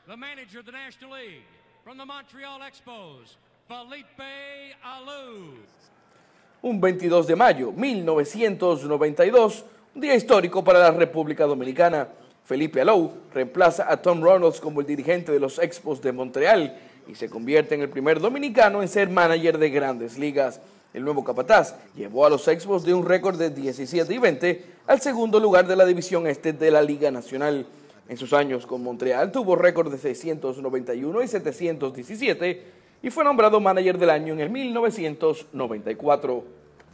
the manager of the National League, from the Montreal Expos, Felipe Alou. Un 22 de mayo, 1992, un día histórico para la República Dominicana. Felipe Alou reemplaza a Tom Reynolds como el dirigente de los Expos de Montreal y se convierte en el primer dominicano en ser manager de Grandes Ligas. El nuevo capataz llevó a los Expos de un récord de 17-20 al segundo lugar de la división este de la Liga Nacional. En sus años con Montreal tuvo récord de 691 y 717 y fue nombrado manager del año en el 1994.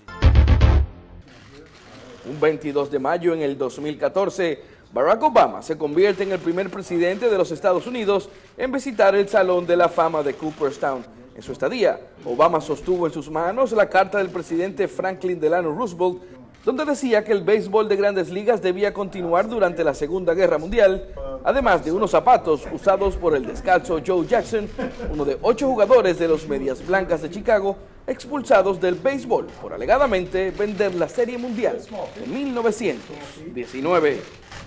Un 22 de mayo en el 2014, Barack Obama se convierte en el primer presidente de los Estados Unidos en visitar el Salón de la Fama de Cooperstown. En su estadía, Obama sostuvo en sus manos la carta del presidente Franklin Delano Roosevelt, donde decía que el béisbol de Grandes Ligas debía continuar durante la Segunda Guerra Mundial, además de unos zapatos usados por el descalzo Joe Jackson, uno de 8 jugadores de los Medias Blancas de Chicago, expulsados del béisbol por alegadamente vender la Serie Mundial de 1919.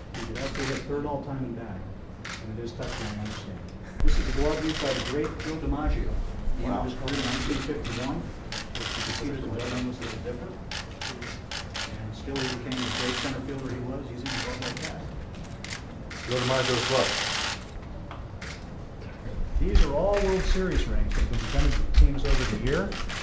Wow. His career in 1951, he was different, and still he became the great center fielder he was using the glove like that. Joe DiMaggio's glove. These are all World Series rings that have been presented to teams over the year.